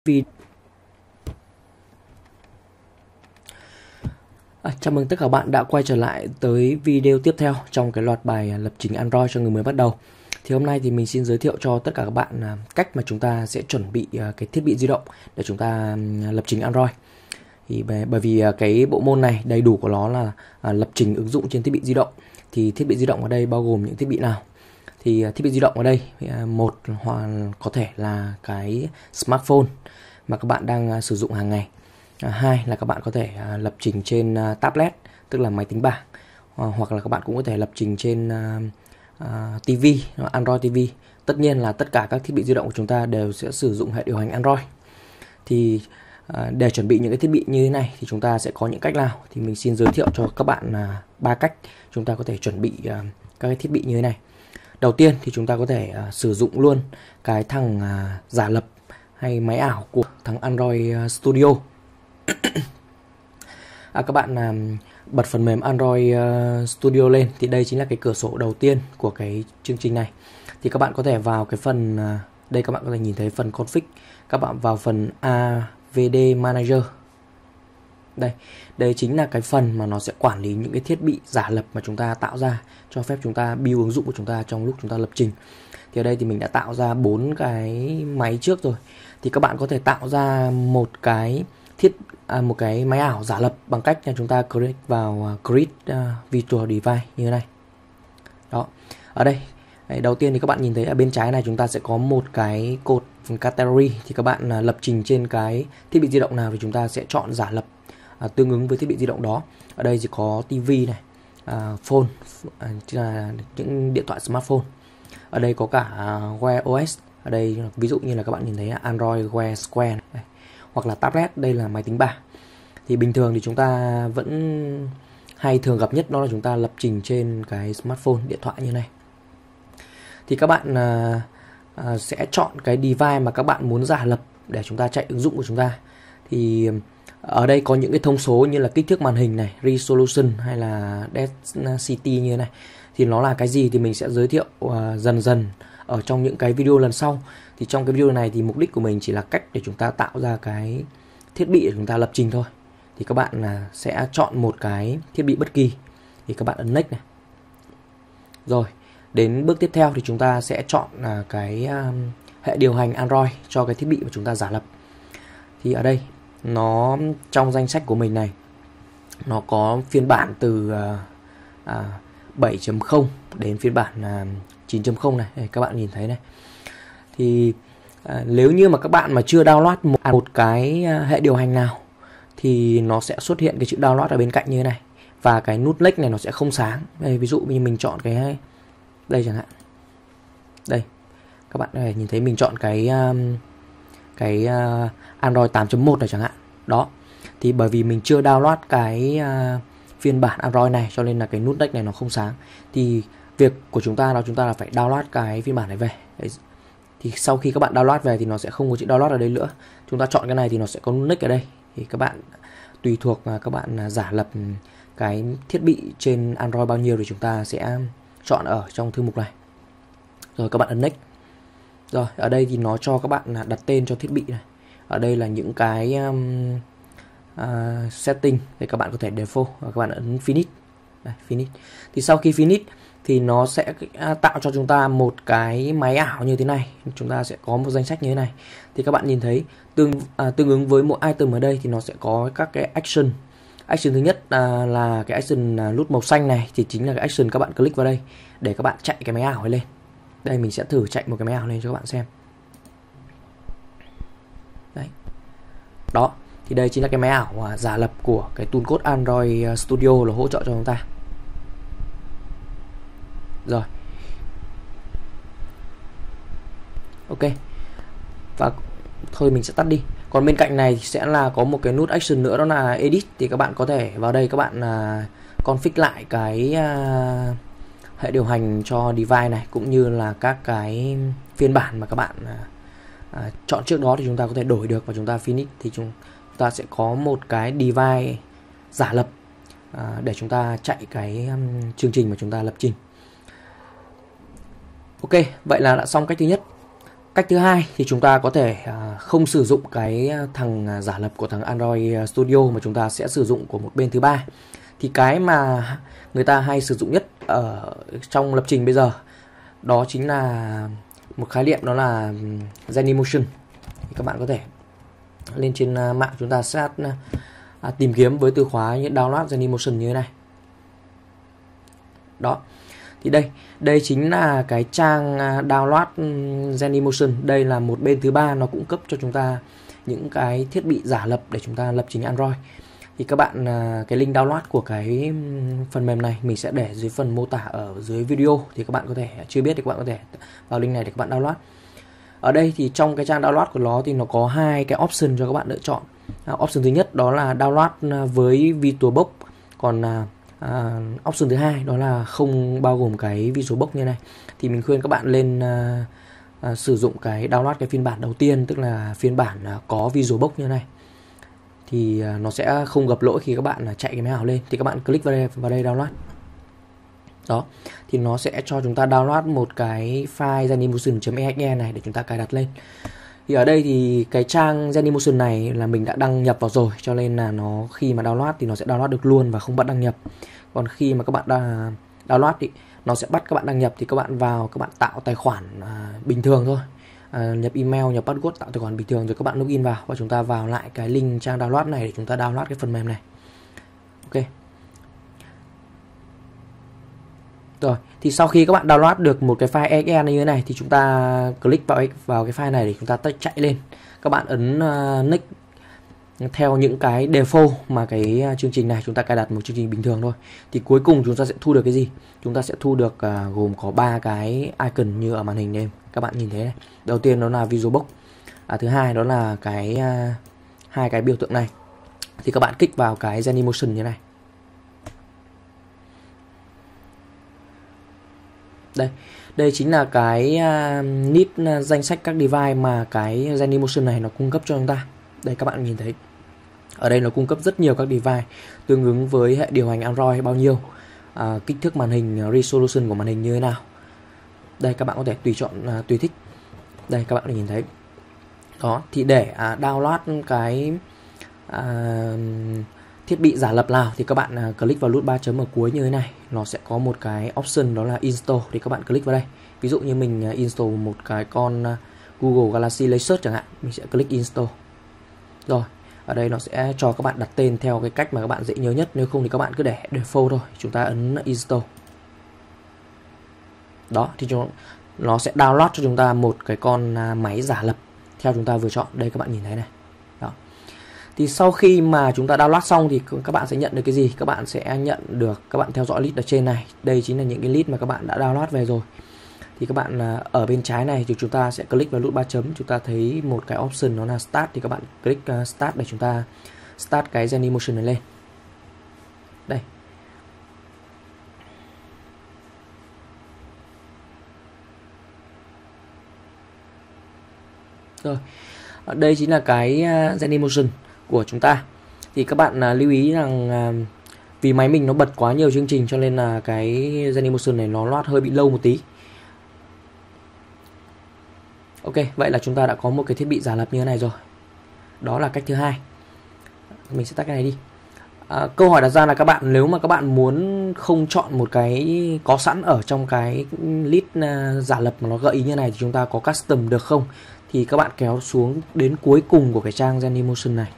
Chào mừng tất cả các bạn đã quay trở lại tới video tiếp theo trong cái loạt bài lập trình Android cho người mới bắt đầu. Thì hôm nay thì mình xin giới thiệu cho tất cả các bạn cách mà chúng ta sẽ chuẩn bị cái thiết bị di động để chúng ta lập trình Android. Thì bởi vì cái bộ môn này đầy đủ của nó là lập trình ứng dụng trên thiết bị di động. Thì thiết bị di động ở đây bao gồm những thiết bị nào? Thì thiết bị di động ở đây một có thể là cái smartphone mà các bạn đang sử dụng hàng ngày. Hai là các bạn có thể lập trình trên tablet, tức là máy tính bảng, hoặc là các bạn cũng có thể lập trình trên TV, Android TV. Tất nhiên là tất cả các thiết bị di động của chúng ta đều sẽ sử dụng hệ điều hành Android. Thì để chuẩn bị những cái thiết bị như thế này thì chúng ta sẽ có những cách nào? Thì mình xin giới thiệu cho các bạn 3 cách chúng ta có thể chuẩn bị các cái thiết bị như thế này. Đầu tiên thì chúng ta có thể sử dụng luôn cái thằng giả lập hay máy ảo của thằng Android Studio. Các bạn bật phần mềm Android Studio lên thì đây chính là cái cửa sổ đầu tiên của cái chương trình này. Thì các bạn có thể vào cái phần đây, các bạn có thể nhìn thấy phần config, các bạn vào phần AVD Manager. Đây chính là cái phần mà nó sẽ quản lý những cái thiết bị giả lập mà chúng ta tạo ra, cho phép chúng ta build ứng dụng của chúng ta trong lúc chúng ta lập trình. Thì ở đây thì mình đã tạo ra 4 cái máy trước rồi. Thì các bạn có thể tạo ra một cái máy ảo giả lập bằng cách là chúng ta click vào Create Virtual Device như thế này. Đó. Ở đây đầu tiên thì các bạn nhìn thấy ở bên trái này chúng ta sẽ có một cái cột category. Thì các bạn lập trình trên cái thiết bị di động nào thì chúng ta sẽ chọn giả lập tương ứng với thiết bị di động đó. Ở đây chỉ có TV này, phone, là những điện thoại smartphone. Ở đây có cả Wear OS. Ở đây ví dụ như là các bạn nhìn thấy Android Wear Square này. Hoặc là tablet, đây là máy tính bảng. Thì bình thường thì chúng ta vẫn hay thường gặp nhất đó là chúng ta lập trình trên cái smartphone, điện thoại như này. Thì các bạn sẽ chọn cái device mà các bạn muốn giả lập để chúng ta chạy ứng dụng của chúng ta. Thì ở đây có những cái thông số như là kích thước màn hình này, resolution hay là density như thế này. Thì nó là cái gì thì mình sẽ giới thiệu dần dần ở trong những cái video lần sau. Thì trong cái video này thì mục đích của mình chỉ là cách để chúng ta tạo ra cái thiết bị để chúng ta lập trình thôi. Thì các bạn sẽ chọn một cái thiết bị bất kỳ. Thì các bạn ấn next này. Rồi, đến bước tiếp theo thì chúng ta sẽ chọn cái hệ điều hành Android cho cái thiết bị mà chúng ta giả lập. Thì ở đây nó trong danh sách của mình này, nó có phiên bản từ 7.0 đến phiên bản 9.0 này. Đây, các bạn nhìn thấy này. Thì nếu như mà các bạn mà chưa download một cái hệ điều hành nào thì nó sẽ xuất hiện cái chữ download ở bên cạnh như thế này. Và cái nút next này nó sẽ không sáng. Đây, ví dụ như mình chọn cái đây chẳng hạn. Đây, các bạn có thể nhìn thấy mình chọn cái Android 8.1 này chẳng hạn. Đó. Thì bởi vì mình chưa download cái phiên bản Android này cho nên là cái nút next này nó không sáng. Thì việc của chúng ta là phải download cái phiên bản này về. Đấy. Thì sau khi các bạn download về thì nó sẽ không có chữ download ở đây nữa. Chúng ta chọn cái này thì nó sẽ có nút next ở đây. Thì các bạn tùy thuộc các bạn giả lập cái thiết bị trên Android bao nhiêu thì chúng ta sẽ chọn ở trong thư mục này. Rồi các bạn ấn next. Rồi ở đây thì nó cho các bạn đặt tên cho thiết bị này. Ở đây là những cái setting để các bạn có thể default và các bạn ấn finish. Đây, finish. Thì sau khi finish thì nó sẽ tạo cho chúng ta một cái máy ảo như thế này. Chúng ta sẽ có một danh sách như thế này. Thì các bạn nhìn thấy tương ứng với mỗi item ở đây thì nó sẽ có các cái action. Action thứ nhất là cái action nút màu xanh này thì chính là cái action các bạn click vào đây để các bạn chạy cái máy ảo ấy lên. Đây mình sẽ thử chạy một cái máy ảo lên cho các bạn xem. Đấy. Đó, thì đây chính là cái máy ảo giả lập của cái toolcode Android Studio là hỗ trợ cho chúng ta. Rồi. Ok. Và thôi mình sẽ tắt đi. Còn bên cạnh này sẽ là có một cái nút action nữa, đó là edit. Thì các bạn có thể vào đây các bạn config lại cái hệ điều hành cho device này, cũng như là các cái phiên bản mà các bạn chọn trước đó thì chúng ta có thể đổi được. Và chúng ta finish thì chúng ta sẽ có một cái device giả lập để chúng ta chạy cái chương trình mà chúng ta lập trình. Ok, vậy là đã xong cách thứ nhất. Cách thứ hai thì chúng ta có thể không sử dụng cái thằng giả lập của thằng Android Studio mà chúng ta sẽ sử dụng của một bên thứ ba. Thì cái mà người ta hay sử dụng nhất ở trong lập trình bây giờ đó chính là một khái niệm, đó là Genymotion. Thì các bạn có thể lên trên mạng chúng ta sẽ tìm kiếm với từ khóa download Genymotion như thế này. Đó. Thì đây chính là cái trang download Genymotion. Đây là một bên thứ ba, nó cung cấp cho chúng ta những cái thiết bị giả lập để chúng ta lập trình Android. Thì các bạn, cái link download của cái phần mềm này mình sẽ để dưới phần mô tả ở dưới video. Thì các bạn có thể chưa biết thì các bạn có thể vào link này để các bạn download. Ở đây thì trong cái trang download của nó thì nó có hai cái option cho các bạn lựa chọn. Option thứ nhất đó là download với VirtualBox, còn option thứ hai đó là không bao gồm cái VirtualBox như này. Thì mình khuyên các bạn lên sử dụng cái download cái phiên bản đầu tiên, tức là phiên bản có VirtualBox như này. Thì nó sẽ không gặp lỗi khi các bạn chạy cái máy ảo lên. Thì các bạn click vào đây download. Đó, thì nó sẽ cho chúng ta download một cái file Genymotion.exe này để chúng ta cài đặt lên. Thì ở đây thì cái trang Genymotion này là mình đã đăng nhập vào rồi, cho nên là nó khi mà download thì nó sẽ download được luôn và không bắt đăng nhập. Còn khi mà các bạn download thì nó sẽ bắt các bạn đăng nhập, thì các bạn vào, các bạn tạo tài khoản bình thường thôi. Nhập email, nhập password, tạo tài khoản bình thường rồi các bạn login vào và chúng ta vào lại cái link trang download này để chúng ta download cái phần mềm này. Ok. Rồi, thì sau khi các bạn download được một cái file exe như thế này thì chúng ta click vào cái file này để chúng ta chạy lên. Các bạn ấn next theo những cái default mà cái chương trình này chúng ta cài đặt một chương trình bình thường thôi. Thì cuối cùng chúng ta sẽ thu được cái gì? Chúng ta sẽ thu được gồm có 3 cái icon như ở màn hình đây. Các bạn nhìn thấy này. Đầu tiên đó là VirtualBox. Thứ hai đó là cái hai cái biểu tượng này. Thì các bạn kích vào cái Genymotion như này. Đây chính là cái list danh sách các device mà cái Genymotion này nó cung cấp cho chúng ta. Đây các bạn nhìn thấy. Ở đây nó cung cấp rất nhiều các device tương ứng với hệ điều hành Android bao nhiêu, kích thước màn hình, resolution của màn hình như thế nào. Đây các bạn có thể tùy chọn tùy thích. Đây các bạn nhìn thấy. Đó, thì để download cái thiết bị giả lập nào thì các bạn click vào nút 3 chấm ở cuối như thế này. Nó sẽ có một cái option đó là install, thì các bạn click vào đây. Ví dụ như mình install một cái con Google Galaxy Laser chẳng hạn, mình sẽ click install. Rồi, ở đây nó sẽ cho các bạn đặt tên theo cái cách mà các bạn dễ nhớ nhất. Nếu không thì các bạn cứ để default thôi. Chúng ta ấn install. Đó, thì nó sẽ download cho chúng ta một cái con máy giả lập theo chúng ta vừa chọn. Đây các bạn nhìn thấy này. Đó. Thì sau khi mà chúng ta download xong thì các bạn sẽ nhận được cái gì? Các bạn sẽ nhận được, các bạn theo dõi list ở trên này. Đây chính là những cái list mà các bạn đã download về rồi. Thì các bạn ở bên trái này thì chúng ta sẽ click vào nút 3 chấm. Chúng ta thấy một cái option đó là start. Thì các bạn click start để chúng ta start cái Genymotion này lên. Đây. Rồi, đây chính là cái Genymotion của chúng ta. Thì các bạn lưu ý rằng vì máy mình nó bật quá nhiều chương trình cho nên là cái Genymotion này nó load hơi bị lâu một tí. Ok, vậy là chúng ta đã có một cái thiết bị giả lập như thế này rồi. Đó là cách thứ hai. Mình sẽ tắt cái này đi. Câu hỏi đặt ra là các bạn, nếu mà các bạn muốn không chọn một cái có sẵn ở trong cái list giả lập mà nó gợi ý như này thì chúng ta có custom được không? Thì các bạn kéo xuống đến cuối cùng của cái trang Genymotion này.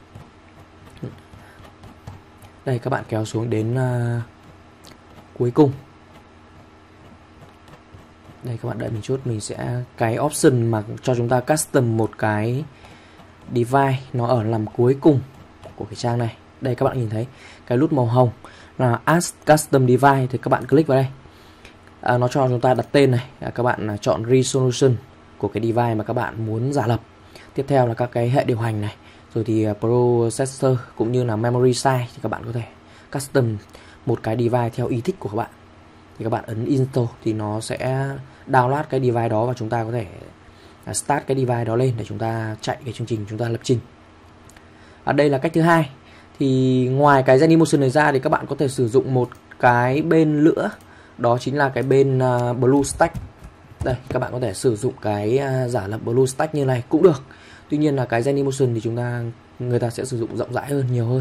Đây, các bạn kéo xuống đến cuối cùng. Đây các bạn đợi mình chút, mình sẽ cái option mà cho chúng ta custom một cái device nó ở làm cuối cùng của cái trang này. Đây các bạn nhìn thấy cái nút màu hồng là Add Custom Device, thì các bạn click vào đây. Nó cho chúng ta đặt tên này, các bạn chọn resolution của cái device mà các bạn muốn giả lập. Tiếp theo là các cái hệ điều hành này, rồi thì processor cũng như là memory size, thì các bạn có thể custom một cái device theo ý thích của các bạn. Thì các bạn ấn install thì nó sẽ download cái device đó và chúng ta có thể start cái device đó lên để chúng ta chạy cái chương trình, chúng ta lập trình. Đây là cách thứ hai. Thì ngoài cái Genymotion này ra thì các bạn có thể sử dụng một cái bên nữa, đó chính là cái bên BlueStack. Đây, các bạn có thể sử dụng cái giả lập BlueStack như này cũng được. Tuy nhiên là cái Genymotion thì người ta sẽ sử dụng rộng rãi hơn, nhiều hơn.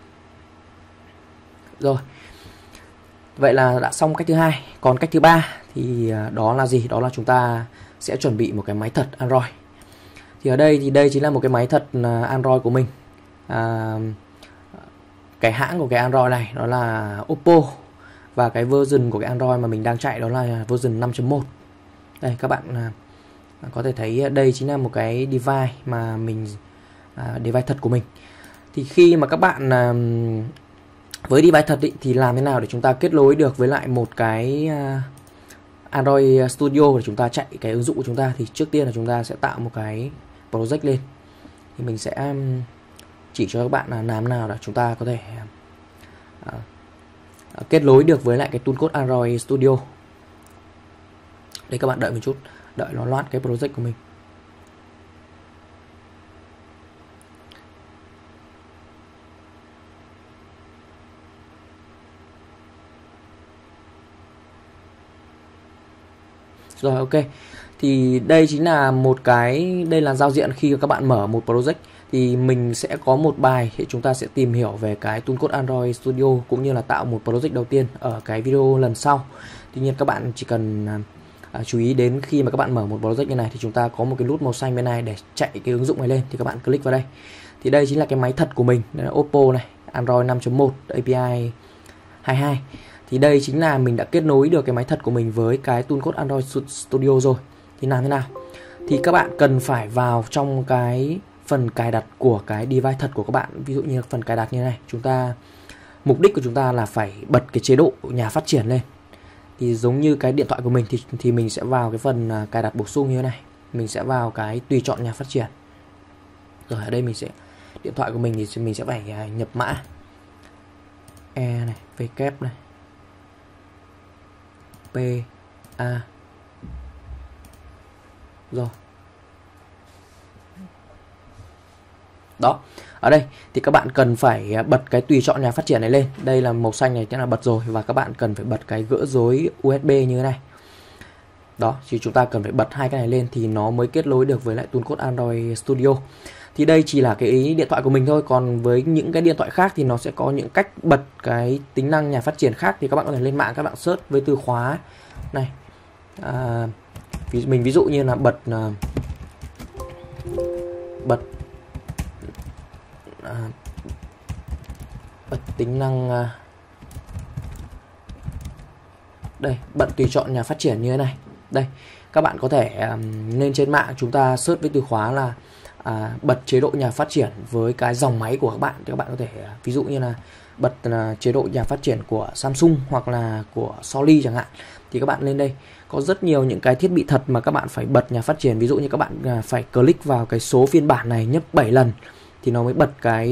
Rồi. Vậy là đã xong cách thứ hai. Còn cách thứ ba thì đó là gì? Đó là chúng ta sẽ chuẩn bị một cái máy thật Android. Thì ở đây thì đây chính là một cái máy thật Android của mình. Cái hãng của cái Android này đó là Oppo. Và cái version của cái Android mà mình đang chạy đó là version 5.1. Đây các bạn có thể thấy đây chính là một cái device mà device thật của mình. Thì khi mà các bạn với device thật thì làm thế nào để chúng ta kết nối được với lại một cái Android Studio để chúng ta chạy cái ứng dụng của chúng ta? Thì trước tiên là chúng ta sẽ tạo một cái project lên. Thì mình sẽ chỉ cho các bạn là làm nào để chúng ta có thể kết nối được với lại cái toolkit Android Studio. Đây các bạn đợi một chút, đợi nó load cái project của mình. Rồi ok. Thì đây chính là đây là giao diện khi các bạn mở một project. Thì mình sẽ có một bài để chúng ta sẽ tìm hiểu về cái toolkit Android Studio cũng như là tạo một project đầu tiên ở cái video lần sau. Tuy nhiên các bạn chỉ cần chú ý đến khi mà các bạn mở một project như này thì chúng ta có một cái nút màu xanh bên này để chạy cái ứng dụng này lên, thì các bạn click vào đây. Thì đây chính là cái máy thật của mình, đây là Oppo này, Android 5.1 API 22. Thì đây chính là mình đã kết nối được cái máy thật của mình với cái toolkit Android Studio rồi. Thì làm thế nào? Thì các bạn cần phải vào trong cái phần cài đặt của cái device thật của các bạn. Ví dụ như phần cài đặt như này, mục đích của chúng ta là phải bật cái chế độ nhà phát triển lên. Thì giống như cái điện thoại của mình thì mình sẽ vào cái phần cài đặt bổ sung như thế này. Mình sẽ vào cái tùy chọn nhà phát triển. Rồi ở đây điện thoại của mình thì mình sẽ phải nhập mã E này, W này, P A. Rồi. Đó. Ở đây thì các bạn cần phải bật cái tùy chọn nhà phát triển này lên. Đây là màu xanh này, tức là bật rồi. Và các bạn cần phải bật cái gỡ rối USB như thế này. Đó, thì chúng ta cần phải bật hai cái này lên thì nó mới kết nối được với lại toolkit Android Studio. Thì đây chỉ là cái điện thoại của mình thôi. Còn với những cái điện thoại khác thì nó sẽ có những cách bật cái tính năng nhà phát triển khác. Thì các bạn có thể lên mạng, các bạn search với từ khóa này. Ví dụ như là bật tính năng đây, bật tùy chọn nhà phát triển như thế này. Đây, các bạn có thể lên trên mạng chúng ta search với từ khóa là bật chế độ nhà phát triển với cái dòng máy của các bạn. Thì các bạn có thể ví dụ như là bật chế độ nhà phát triển của Samsung hoặc là của Sony chẳng hạn. Thì các bạn lên đây có rất nhiều những cái thiết bị thật mà các bạn phải bật nhà phát triển. Ví dụ như các bạn phải click vào cái số phiên bản này nhấp 7 lần thì nó mới bật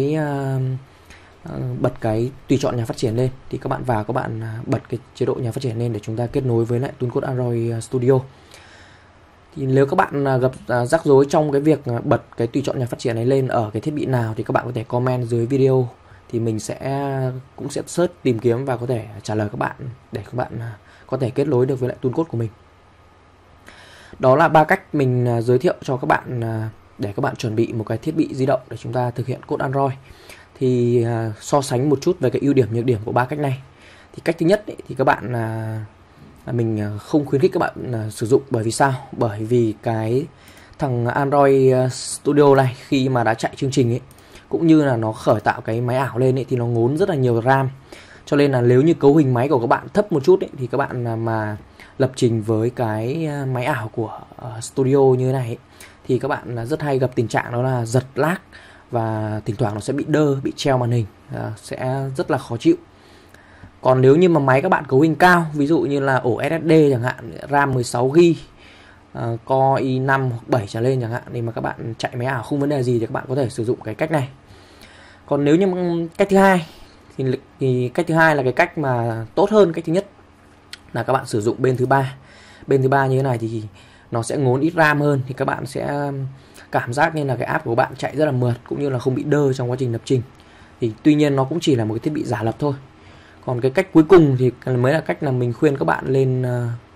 cái tùy chọn nhà phát triển lên. Thì các bạn vào, các bạn bật cái chế độ nhà phát triển lên để chúng ta kết nối với lại toolkit Android Studio. Thì nếu các bạn gặp rắc rối trong cái việc bật cái tùy chọn nhà phát triển này lên ở cái thiết bị nào thì các bạn có thể comment dưới video, thì mình cũng sẽ search tìm kiếm và có thể trả lời các bạn để các bạn có thể kết nối được với lại toolkit của mình. Đó là 3 cách mình giới thiệu cho các bạn để các bạn chuẩn bị một cái thiết bị di động để chúng ta thực hiện code Android. Thì so sánh một chút về cái ưu điểm nhược điểm của 3 cách này. Thì cách thứ nhất thì các bạn mình không khuyến khích các bạn sử dụng. Bởi vì sao? Bởi vì cái thằng Android Studio này khi mà đã chạy chương trình cũng như là nó khởi tạo cái máy ảo lên thì nó ngốn rất là nhiều RAM. Cho nên là nếu như cấu hình máy của các bạn thấp một chút thì các bạn mà lập trình với cái máy ảo của Studio như thế này thì các bạn rất hay gặp tình trạng đó là giật lag và thỉnh thoảng nó sẽ bị đơ, bị treo màn hình, sẽ rất là khó chịu. Còn nếu như mà máy các bạn cấu hình cao, ví dụ như là ổ SSD chẳng hạn, RAM 16GB, Core i5 hoặc 7 trở lên chẳng hạn, thì mà các bạn chạy máy ảo không vấn đề gì thì các bạn có thể sử dụng cái cách này. Còn nếu như cách thứ hai thì cách thứ hai là cái cách mà tốt hơn cách thứ nhất, là các bạn sử dụng bên thứ ba. Bên thứ ba như thế này thì nó sẽ ngốn ít RAM hơn, thì các bạn sẽ cảm giác như là cái app của bạn chạy rất là mượt cũng như là không bị đơ trong quá trình lập trình. Thì tuy nhiên nó cũng chỉ là một cái thiết bị giả lập thôi. Còn cái cách cuối cùng thì mới là cách là mình khuyên các bạn lên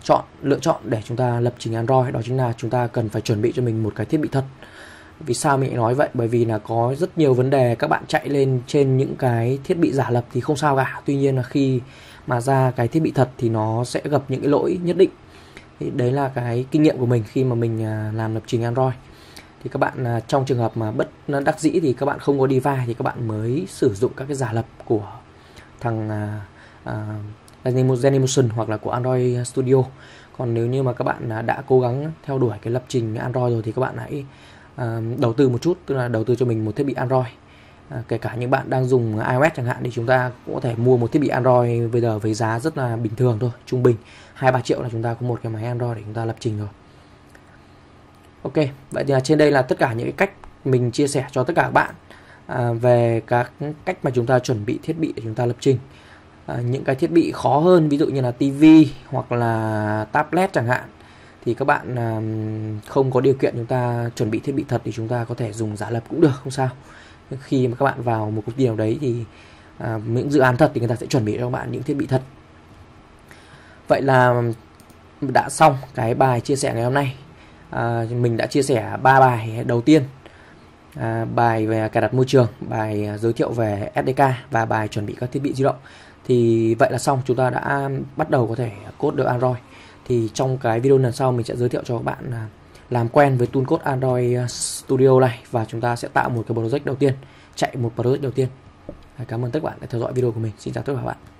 lựa chọn để chúng ta lập trình Android, đó chính là chúng ta cần phải chuẩn bị cho mình một cái thiết bị thật. Vì sao mình nói vậy? Bởi vì là có rất nhiều vấn đề các bạn chạy lên trên những cái thiết bị giả lập thì không sao cả. Tuy nhiên là khi mà ra cái thiết bị thật thì nó sẽ gặp những cái lỗi nhất định. Thì đấy là cái kinh nghiệm của mình khi mà mình làm lập trình Android. Thì các bạn trong trường hợp mà bất đắc dĩ thì các bạn không có device thì các bạn mới sử dụng các cái giả lập của thằng Dailymotion hoặc là của Android Studio. Còn nếu như mà các bạn đã cố gắng theo đuổi cái lập trình Android rồi thì các bạn hãy đầu tư một chút, tức là đầu tư cho mình một thiết bị Android. Kể cả những bạn đang dùng iOS chẳng hạn thì chúng ta cũng có thể mua một thiết bị Android bây giờ với giá rất là bình thường thôi, trung bình 2-3 triệu là chúng ta có một cái máy Android để chúng ta lập trình rồi. Ok, vậy thì trên đây là tất cả những cái cách mình chia sẻ cho tất cả các bạn về các cách mà chúng ta chuẩn bị thiết bị để chúng ta lập trình. Những cái thiết bị khó hơn, ví dụ như là TV hoặc là tablet chẳng hạn, thì các bạn không có điều kiện chúng ta chuẩn bị thiết bị thật thì chúng ta có thể dùng giả lập cũng được, không sao. Khi mà các bạn vào một công ty nào đấy thì những dự án thật thì người ta sẽ chuẩn bị cho các bạn những thiết bị thật. Vậy là đã xong cái bài chia sẻ ngày hôm nay. Mình đã chia sẻ 3 bài đầu tiên, bài về cài đặt môi trường, bài giới thiệu về SDK và bài chuẩn bị các thiết bị di động. Thì vậy là xong, chúng ta đã bắt đầu có thể code được Android. Thì trong cái video lần sau mình sẽ giới thiệu cho các bạn làm quen với tool code Android Studio này và chúng ta sẽ tạo một cái project đầu tiên, chạy một project đầu tiên. Cảm ơn tất cả các bạn đã theo dõi video của mình. Xin chào tất cả các bạn.